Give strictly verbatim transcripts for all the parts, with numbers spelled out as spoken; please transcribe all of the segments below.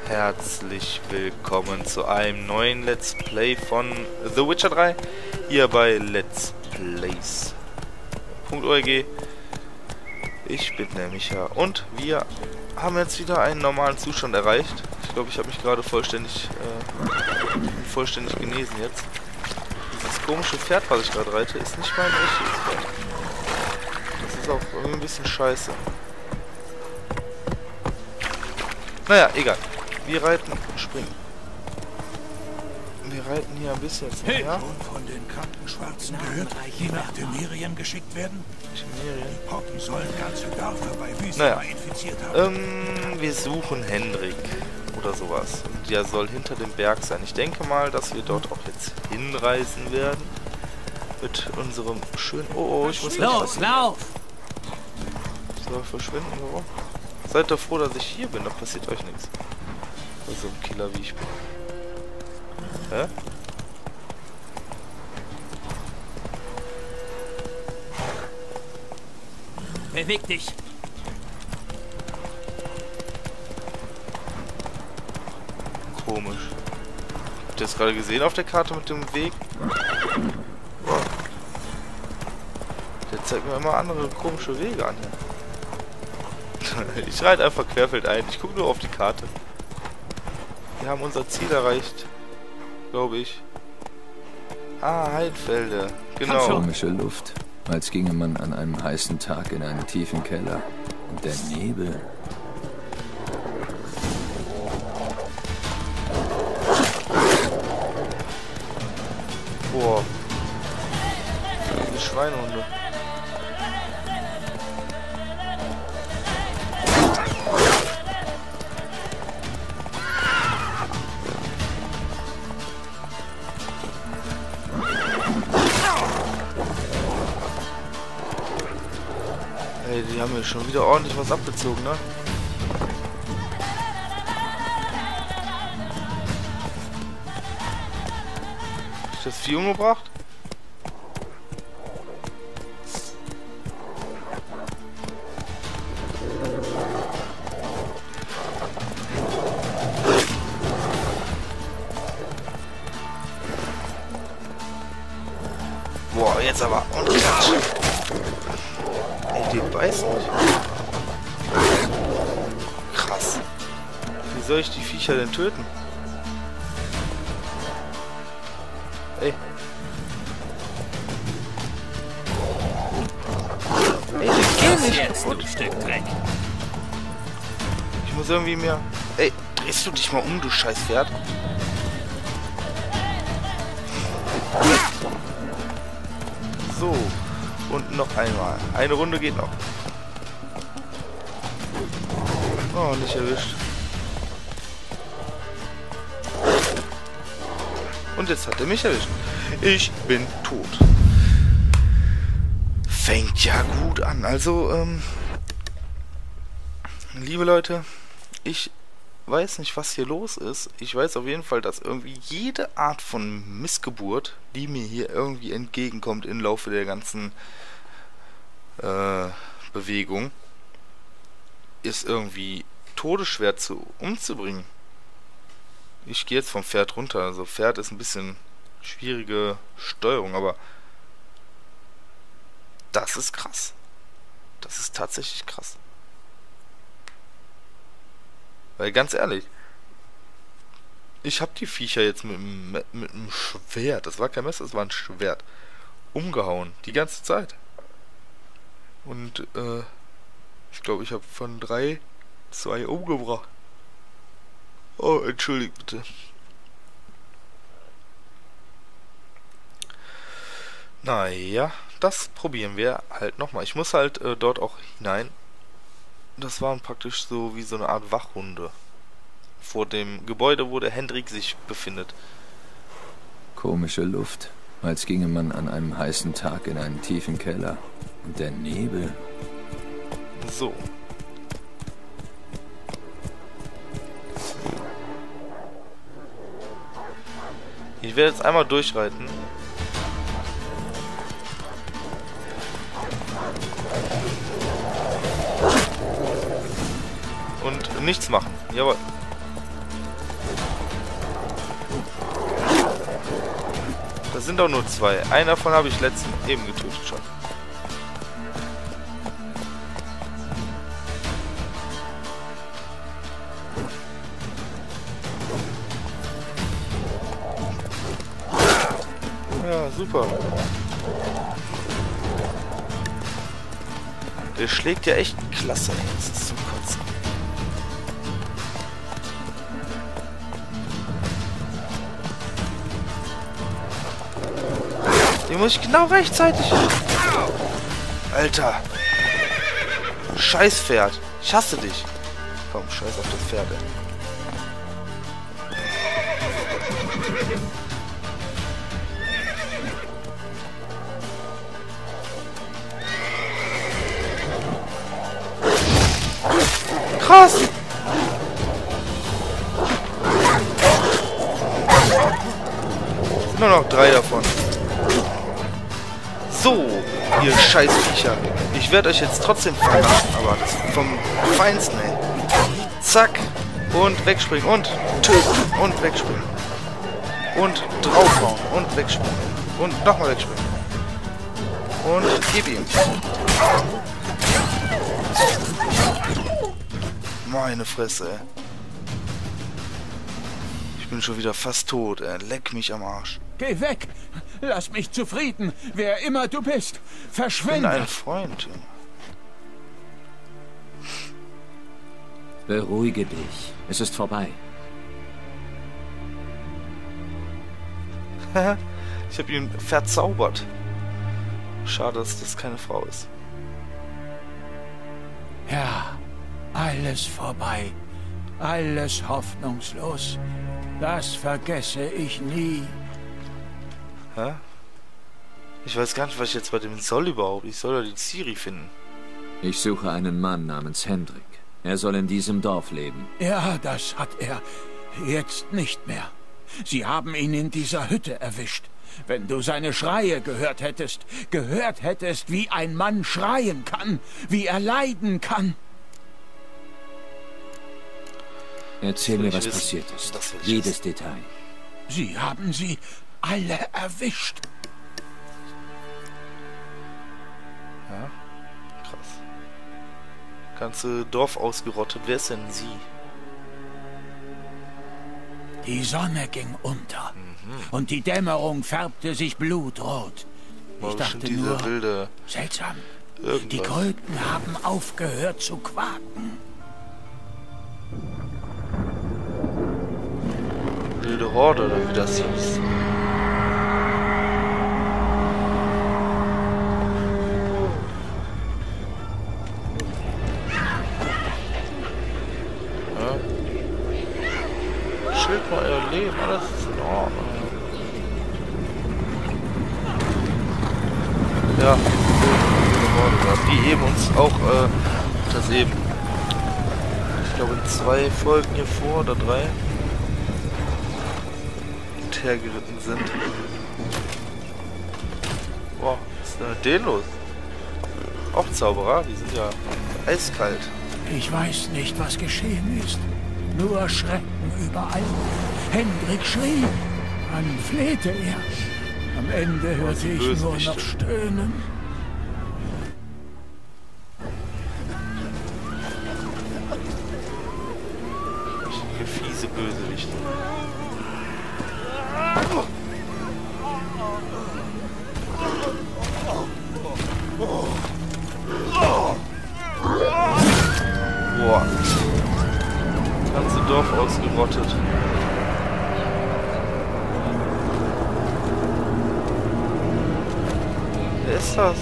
herzlich willkommen zu einem neuen Let's Play von The Witcher drei hier bei Let's Plays punkt org. Ich bin der Micha und wir haben jetzt wieder einen normalen Zustand erreicht. Ich glaube, ich habe mich gerade vollständig äh, vollständig genesen jetzt. Dieses komische Pferd, was ich gerade reite, ist nicht mein echtes Pferd. Das ist auch irgendwie ein bisschen scheiße. Naja, egal. Wir reiten, springen. Wir reiten hier ein bisschen jetzt Hey, her. schon von den kranken Schwarzen gehört, die nach Temerien geschickt werden? Temerien. Die Pocken sollen ganze Dörfer bei Wüsten Naja. infiziert haben. Ähm, wir suchen Hendrik oder sowas. Und der soll hinter dem Berg sein. Ich denke mal, dass wir dort auch jetzt hinreisen werden. Mit unserem schönen... Oh, oh, ich muss... Los, lauf! So, verschwinden, warum? Seid doch froh, dass ich hier bin, da passiert euch nichts. Bei so einem Killer wie ich bin. Hä? Beweg dich! Komisch. Habt ihr das gerade gesehen auf der Karte mit dem Weg? Wow. Der zeigt mir immer andere komische Wege an hier. Ich reite einfach querfeldein. Ich gucke nur auf die Karte. Wir haben unser Ziel erreicht. Glaube ich. Ah, Heidfelde. Genau. Komische Luft, als ginge man an einem heißen Tag in einen tiefen Keller. Und der Nebel. Boah. Die Schweinehunde. Ey, die haben mir schon wieder ordentlich was abgezogen, ne? Hab ich das Vieh umgebracht? Boah, jetzt aber. Und klatsch. Ey, die beißt nicht. Krass. Wie soll ich die Viecher denn töten? Ey. Ey, die gehen nicht kaputt. Stück Dreck. Ich muss irgendwie mehr... Ey, drehst du dich mal um, du scheiß Pferd? So. Und noch einmal. Eine Runde geht noch. Oh, nicht erwischt. Und jetzt hat er mich erwischt. Ich bin tot. Fängt ja gut an. Also, ähm... liebe Leute, ich weiß nicht, was hier los ist. Ich weiß auf jeden Fall, dass irgendwie jede Art von Missgeburt, die mir hier irgendwie entgegenkommt im Laufe der ganzen äh, Bewegung, ist irgendwie todesschwer zu umzubringen. Ich gehe jetzt vom Pferd runter. Also Pferd ist ein bisschen schwierige Steuerung, aber das ist krass. Das ist tatsächlich krass. Weil ganz ehrlich, ich habe die Viecher jetzt mit, mit, mit einem Schwert, das war kein Messer, das war ein Schwert, umgehauen, die ganze Zeit. Und äh, ich glaube, ich habe von drei zwei umgebracht. Oh, entschuldigt bitte. Naja, das probieren wir halt nochmal. Ich muss halt äh, dort auch hinein. Das waren praktisch so wie so eine Art Wachhunde vor dem Gebäude, wo der Hendrik sich befindet. Komische Luft, als ginge man an einem heißen Tag in einen tiefen Keller. Und der Nebel. So. Ich werde jetzt einmal durchreiten. Und nichts machen. Jawohl. Das sind doch nur zwei. Einen davon habe ich letzten eben getötet schon. Ja, super. Der schlägt ja echt klasse. Das ist zum Kotzen. Den muss ich genau rechtzeitig... Alter. Scheiß Pferd. Ich hasse dich. Komm, scheiß auf das Pferd, ey. Krass! Nur noch drei davon. So, ihr Scheißviecher. Ich werde euch jetzt trotzdem verarschen, aber das vom Feinsten, ey. Zack. Und wegspringen. Und töten. Und wegspringen. Und draufhauen. Und wegspringen. Und nochmal wegspringen. Und gib ihm. Meine Fresse, ey. Ich bin schon wieder fast tot, ey. Leck mich am Arsch. Geh weg! Lass mich zufrieden, wer immer du bist. Verschwinde! Ich bin ein Freund. Beruhige dich. Es ist vorbei. Ich habe ihn verzaubert. Schade, dass das keine Frau ist. Ja, alles vorbei. Alles hoffnungslos. Das vergesse ich nie. Hä? Ich weiß gar nicht, was ich jetzt bei dem soll überhaupt. Ich soll ja die Ciri finden. Ich suche einen Mann namens Hendrik. Er soll in diesem Dorf leben. Ja, das hat er. Jetzt nicht mehr. Sie haben ihn in dieser Hütte erwischt. Wenn du seine Schreie gehört hättest, gehört hättest, wie ein Mann schreien kann, wie er leiden kann. Erzähl mir, was wissen. passiert ist. Das will ich Jedes wissen. Detail. Sie haben sie alle erwischt. Ja, krass. Ganze Dorf ausgerottet. Wer ist denn sie? Die Sonne ging unter. Mhm. Und die Dämmerung färbte sich blutrot. War Ich dachte bestimmt diese nur, wilde seltsam. irgendwas. Die Kröten haben aufgehört zu quaken. Wilde Horde, oder wie das hieß. Ja. Schild mal euer Leben, alles ist in Ordnung. Ja, wilde Horde. Die heben uns auch äh, das eben. Ich glaube in zwei Folgen hier vor oder drei. Hergeritten sind. Boah, was ist denn mit denen los? Auch Zauberer, die sind ja eiskalt. Ich weiß nicht, was geschehen ist. Nur Schrecken überall. Hendrik schrie. Dann flehte er. Am Ende hörte ich nur noch Stöhnen. Richtige fiese Bösewichte. Boah. Das ganze Dorf ausgerottet. Wer ist das?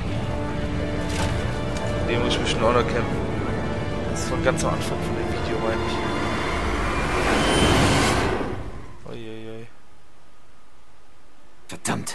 Den muss ich mich noch erkennen. Das ist von ganz am Anfang von dem Video, meine ich. Uiuiui. Verdammt.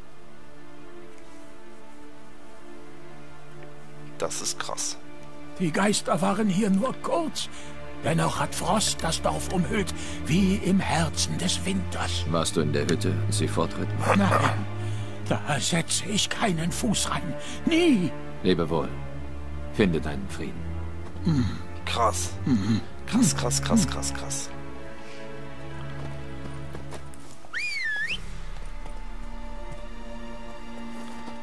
Das ist krass. Die Geister waren hier nur kurz. Dennoch hat Frost das Dorf umhüllt, wie im Herzen des Winters. Warst du in der Hütte, als sie fortritten? Nein, da setze ich keinen Fuß rein. Nie. Lebe wohl. Finde deinen Frieden. Krass. Krass, krass, krass, krass, krass.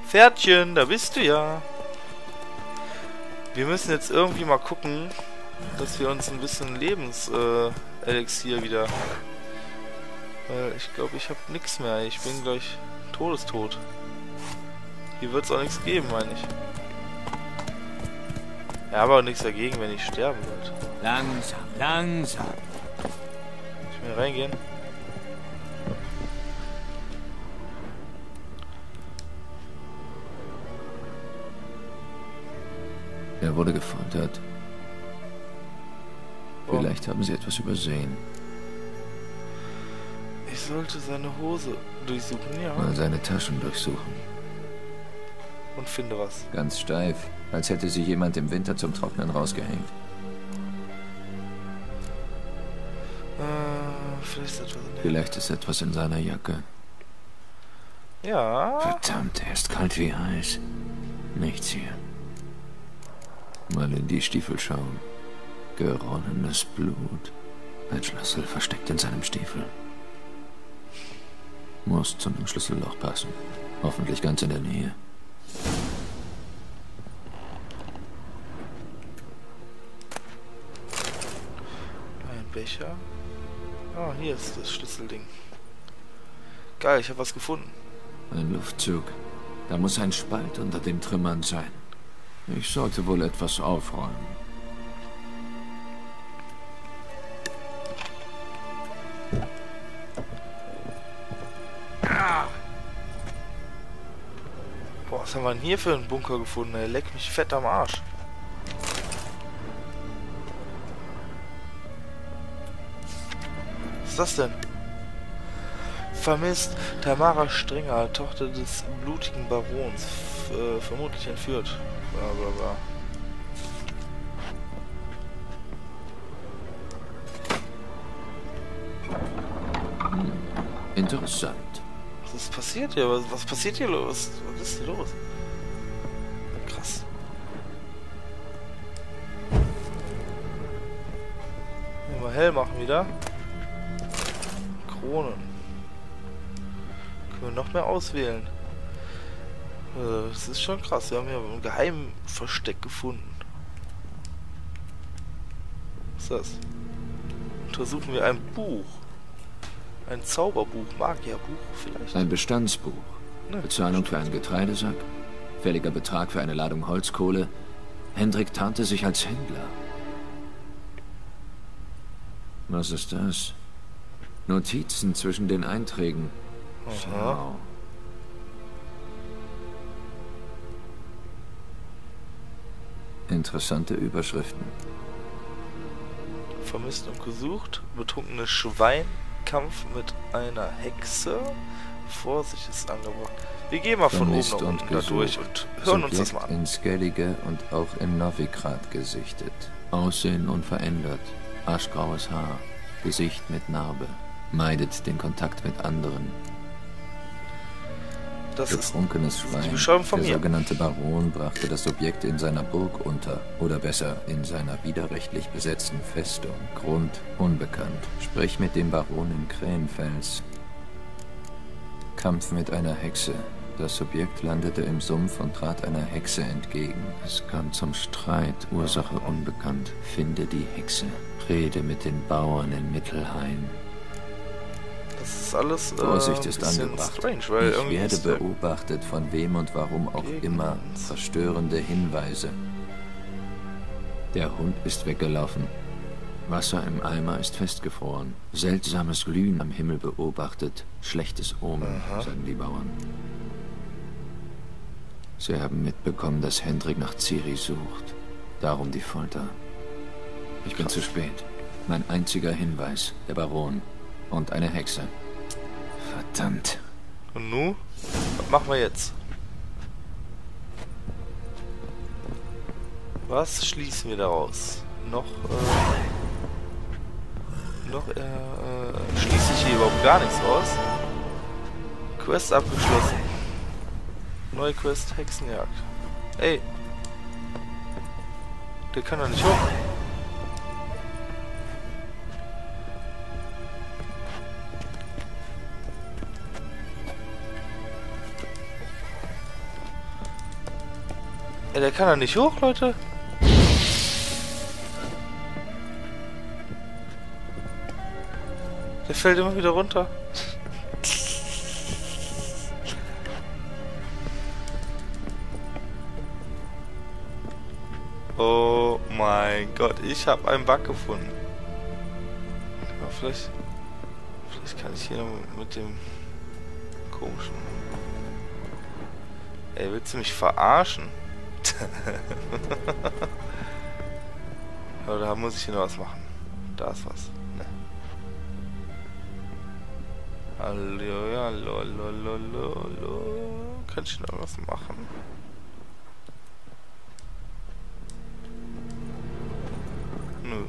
Pferdchen, da bist du ja. Wir müssen jetzt irgendwie mal gucken, dass wir uns ein bisschen Lebenselixier äh, wieder... Weil ich glaube, ich habe nichts mehr. Ich bin gleich todestot. Hier wird es auch nichts geben, meine ich. Ja, aber auch nichts dagegen, wenn ich sterben würde. Langsam, langsam. Ich will reingehen. Er wurde gefoltert. Oh. Vielleicht haben sie etwas übersehen. Ich sollte seine Hose durchsuchen, ja. Mal seine Taschen durchsuchen. Und finde was. Ganz steif, als hätte sie jemand im Winter zum Trocknen rausgehängt. Äh, vielleicht ist etwas in der... Vielleicht ist etwas in seiner Jacke. Ja. Verdammt, er ist kalt wie Eis. Nichts hier. Mal in die Stiefel schauen. Geronnenes Blut. Ein Schlüssel versteckt in seinem Stiefel. Muss zu einem Schlüsselloch passen. Hoffentlich ganz in der Nähe. Ein Becher. Ah, hier ist das Schlüsselding. Geil, ich habe was gefunden. Ein Luftzug. Da muss ein Spalt unter den Trümmern sein. Ich sollte wohl etwas aufräumen. Boah, was haben wir denn hier für einen Bunker gefunden? Er leckt mich fett am Arsch. Was ist das denn? Vermisst Tamara Strenger, Tochter des blutigen Barons, f äh, vermutlich entführt. Bla bla bla. Hm, interessant. Was ist passiert hier? Was, was passiert hier los? Was ist hier los? Krass. Mal hell machen wieder. Kronen. Können wir noch mehr auswählen. Äh, das ist schon krass. Wir haben hier ein Geheimversteck gefunden. Was ist das? Untersuchen wir ein Buch. Ein Zauberbuch, Magierbuch vielleicht. Ein Bestandsbuch. Ne, Bezahlung für einen Getreidesack. Fälliger Betrag für eine Ladung Holzkohle. Hendrik tarnte sich als Händler. Was ist das? Notizen zwischen den Einträgen. Schau. Interessante Überschriften. Vermisst und gesucht. Betrunkenes Schwein. Kampf mit einer Hexe. Vorsicht ist angebracht. Wir gehen mal von Vermisst oben nach und unten da durch und hören uns das mal an. In Skellige und auch in Novigrad gesichtet. Aussehen unverändert. Aschgraues Haar. Gesicht mit Narbe. Meidet den Kontakt mit anderen. Das ist Getrunkenes Schwein. die Beschreibung von Der mir. sogenannte Baron brachte das Objekt in seiner Burg unter. Oder besser, in seiner widerrechtlich besetzten Festung. Grund unbekannt. Sprich mit dem Baron in Krähenfels. Kampf mit einer Hexe. Das Subjekt landete im Sumpf und trat einer Hexe entgegen. Es kam zum Streit, Ursache unbekannt. Finde die Hexe. Rede mit den Bauern in Mittelhain. Das ist alles äh, Vorsicht ist bisschen angebracht. strange, weil Ich irgendwie werde ist der beobachtet, von wem und warum auch Gegen immer. uns. Verstörende Hinweise. Der Hund ist weggelaufen. Wasser im Eimer ist festgefroren. Seltsames Glühen am Himmel beobachtet. Schlechtes Omen, Aha. sagen die Bauern. Sie haben mitbekommen, dass Hendrik nach Ciri sucht. Darum die Folter. Ich bin zu spät. Mein einziger Hinweis, der Baron. Und eine Hexe. Verdammt. Und nu? Was machen wir jetzt? Was schließen wir daraus? Noch, äh... Noch, äh, äh schließe ich hier überhaupt gar nichts raus. Quest abgeschlossen. Neue Quest, Hexenjagd. Ey. Der kann doch nicht hoch. Ey, der kann da nicht hoch, Leute. Der fällt immer wieder runter. Oh mein Gott, ich habe einen Bug gefunden. Aber vielleicht, vielleicht kann ich hier mit dem komischen... Ey, willst du mich verarschen? Aber da muss ich hier noch was machen. Da ist was. Ne. Hallo, hallo, hallo, hallo, hallo. Kann ich noch was machen? Nö.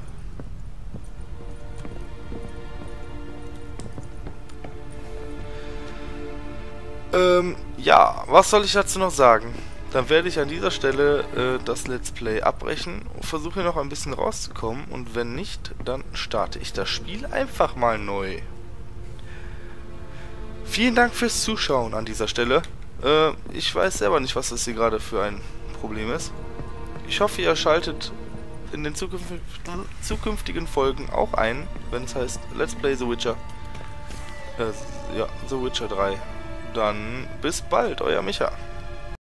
Ähm, ja, was soll ich dazu noch sagen? Dann werde ich an dieser Stelle äh, das Let's Play abbrechen und versuche hier noch ein bisschen rauszukommen. Und wenn nicht, dann starte ich das Spiel einfach mal neu. Vielen Dank fürs Zuschauen an dieser Stelle. Äh, ich weiß selber nicht, was das hier gerade für ein Problem ist. Ich hoffe, ihr schaltet in den zukünftigen, zukünftigen Folgen auch ein, wenn es heißt Let's Play The Witcher. Äh, ja, The Witcher drei. Dann bis bald, euer Micha.